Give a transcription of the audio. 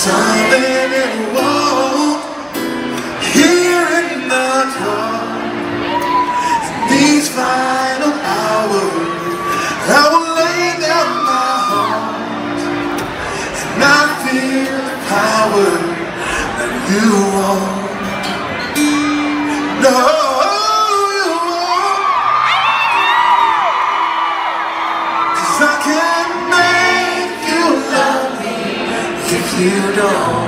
something it won't here in the dark. In these final hours, I will lay down my heart, and I feel the power that you want. No, you won't, 'cause I can't make you love me if you don't.